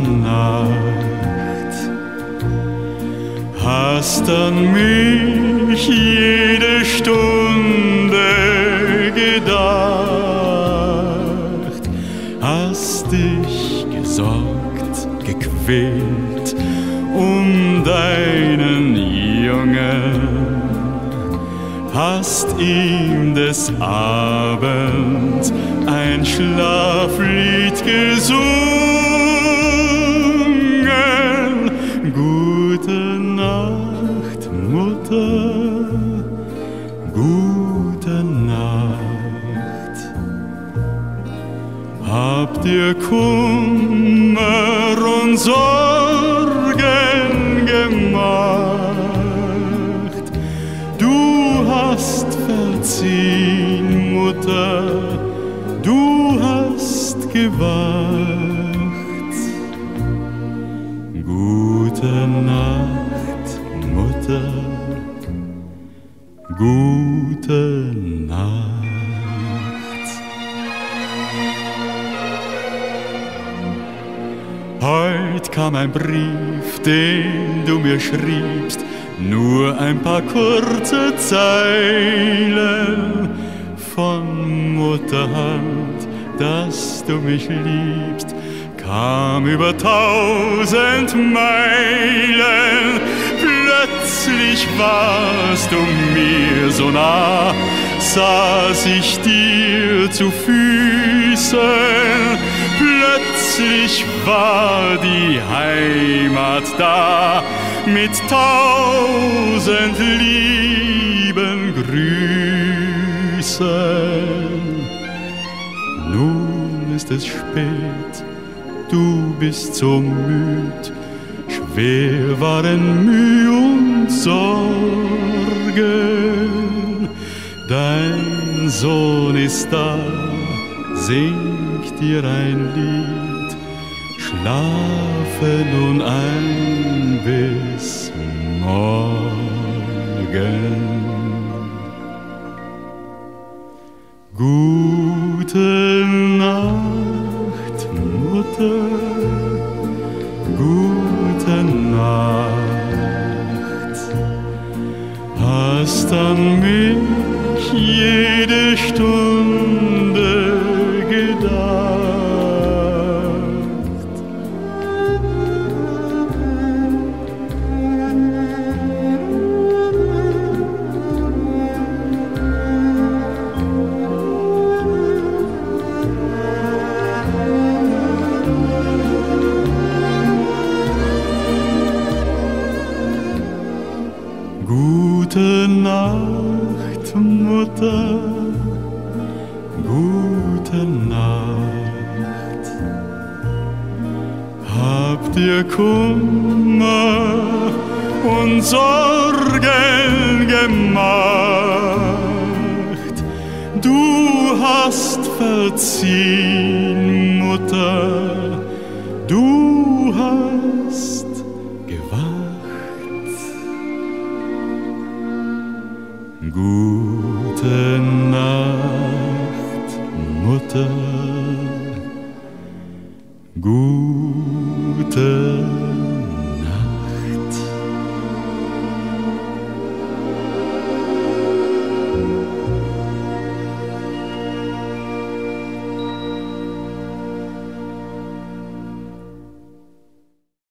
Nacht. Hast an mich jede Stunde gedacht, hast dich gesorgt, gequält um deinen Jungen, hast ihm des Abends ein Schlaflied gesungen. Gute Nacht, Mutter, gute Nacht. Habt ihr Kummer und Sorgen gemacht? Du hast verziehen, Mutter, du hast gewacht. Gute Nacht, Mutter, gute Nacht. Heut kam ein Brief, den du mir schriebst, nur ein paar kurze Zeilen von Mutterhand, dass du mich liebst, kam über 1000 Meilen. Plötzlich warst du mir so nah, saß ich dir zu Füßen. Plötzlich war die Heimat da, mit 1000 lieben Grüßen. Nun ist es spät, du bist so müd, schwer waren Mühe und Sorgen. Dein Sohn ist da, singt dir ein Lied, schlafe nun ein bis morgen. Gute Nacht, Mutter, gute Nacht. Hast an mich jede Stunde gedacht. Gute Nacht, Mutter, gute Nacht. Habt ihr Kummer und Sorgen gemacht? Du hast verziehen, Mutter, du hast gewacht. Gute Nacht, Mutter, gute